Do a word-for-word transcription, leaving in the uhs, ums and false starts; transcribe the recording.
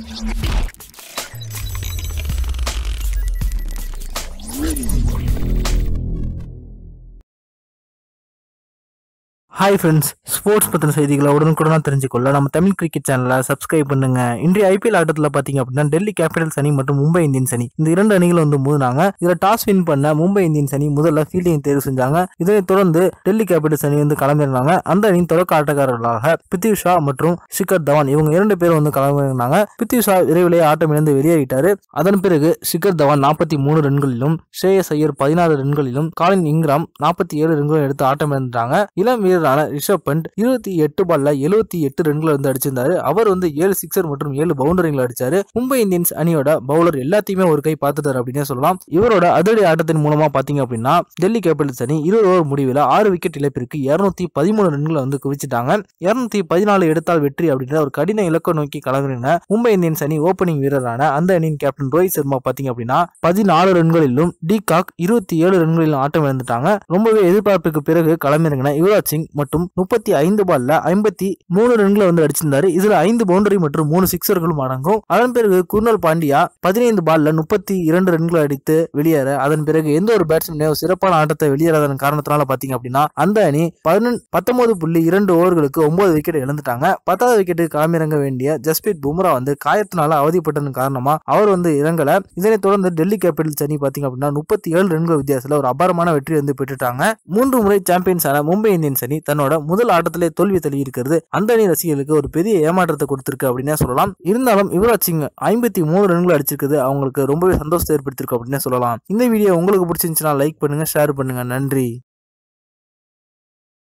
Hi friends, sports பத்தின செய்திகளை உடனுக்குடனா தெரிஞ்சுக்கொள்ள நம்ம தமிழ் கிரிக்கெட் சேனலை சப்ஸ்கிரைப் பண்ணுங்க. இன்றைய ஐபிஎல் ஆட்டத்தில் பாத்தீங்க அப்படின்னா டெல்லி கேபிட்டல்ஸ் அணி மற்றும் மும்பை இந்தியன்ஸ் அணி இந்த இரண்டு அணிகள் வந்து மோதினாங்க. இதுல டாஸ் வின் பண்ண மும்பை இந்தியன்ஸ் அணி முதல்ல ஃபீல்டிங் தேர்வு செஞ்சாங்க. இதனை தொடர்ந்து டெல்லி கேபிட்டல்ஸ் அணி வந்து களமிறங்கினாங்க. அந்த அணியின் தொடக்க ஆட்டக்காரர்களாக பிருத்வி ஷா மற்றும் ஷிகர் தவான் இவங்க இரண்டு பேரும் வந்து களமிறங்கினாங்க. பிருத்வி ஷா விரைவிலேயே ஆட்டம் இழந்து வெளியேறிட்டாரு. அதன் பிறகு ஷிகர் தவான் நாற்பத்தி மூணு ரன்களிலும் ஸ்ரேயஸ் ஐயர் பதினாறு ரன்களிலும் காலின் இங்கிராம் நாற்பத்தி ஏழு ரன்களும் எடுத்து ஆட்டம் இழந்துட்டாங்க. இளம் வீரரான ரிஷப் பண்ட் இருபத்தி எட்டு பால்ல எழுபத்தி எட்டு ரன்களை வந்து அடிச்சிருந்தாரு. அவர் வந்து ஏழு சிக்ஸர் மற்றும் ஏழு பவுண்டரிகளை அடிச்சாரு. மும்பை இந்தியன்ஸ் அணியோட பவுலர் எல்லாத்தையுமே ஒரு கை பார்த்துட்டாரு அப்படின்னு சொல்லலாம். இவரோட அதிரடி ஆட்டத்தின் மூலமா பாத்தீங்க அப்படின்னா டெல்லி கேபிட்டல்ஸ் அணி இருபது ஓவர் முடிவில் ஆறு விக்கெட் இழப்பிற்கு இருநூத்தி பதிமூணு ரன்களை வந்து குவிச்சிட்டாங்க. இருநூத்தி பதினாலு எடுத்தால் வெற்றி அப்படின்ற ஒரு கடின இலக்கை நோக்கி களமிறங்கின மும்பை இந்தியன்ஸ் அணி ஓபனிங் வீரரான அந்த அணியின் கேப்டன் ரோஹித் சர்மா பாத்தீங்க அப்படின்னா பதினாலு ரன்களிலும் டி காக் இருபத்தி ஏழு ரன்களிலும் ஆட்டம் இழந்துட்டாங்க. ரொம்பவே எதிர்பார்ப்புக்கு பிறகு களமிறங்கின யுவராஜ் சிங் மற்றும் முப்பத்தி ஐந்து பால்ல ஐம்பத்தி மூணு ரன்களை வந்து அடிச்சிருந்தாரு. இதுல ஐந்து பவுண்டரி மற்றும் மூணு சிக்ஸர்களும் அடங்கும். அதன் பிறகு குர்னல் பாண்டியா பதினைந்து பால்ல முப்பத்தி இரண்டு ரன்களை அடித்து வெளியேற அதன் பிறகு எந்த ஒரு பேட்ஸ்மேனையும் சிறப்பான ஆட்டத்தை வெளியேறாதன் காரணத்தினால பாத்தீங்க அப்படின்னா அந்த அணி பத்தொன்பது புள்ளி இரண்டு ஓவர்களுக்கு ஒன்பது விக்கெட் இழந்துட்டாங்க. பத்தாவது விக்கெட்டுக்கு களமிறங்க வேண்டிய ஜஸ்பிரீத் பும்ரா வந்து காயத்தினால அவதிப்பட்டதன் காரணமா அவர் வந்து இறங்கல. இதனைத் தொடர்ந்து டெல்லி கேபிட்டல்ஸ் அணி பாத்தீங்க அப்படின்னா முப்பத்தி ஏழு ரன்கள் வித்தியாசத்துல ஒரு அபாரமான வெற்றி வந்து பெற்றுட்டாங்க. மூன்று முறை சாம்பியன்ஸ் ஆன மும்பை இந்தியன்ஸ் அணி தன்னோட முதல் ஆட்டத்திலே தோல்வி தள்ளி இருக்கிறது அந்த அணி ரசிகர்களுக்கு ஒரு பெரிய ஏமாற்றத்தை கொடுத்திருக்கு அப்படின்னு சொல்லலாம். இருந்தாலும் யுவராஜ் சிங் ஐம்பத்தி மூணு ரன்கள் அடிச்சிருக்குது அவங்களுக்கு ரொம்பவே சந்தோஷத்தை ஏற்படுத்திருக்கு அப்படின்னு சொல்லலாம். இந்த வீடியோ உங்களுக்கு பிடிச்சிருந்துச்சுன்னா லைக் பண்ணுங்க, ஷேர் பண்ணுங்க. நன்றி.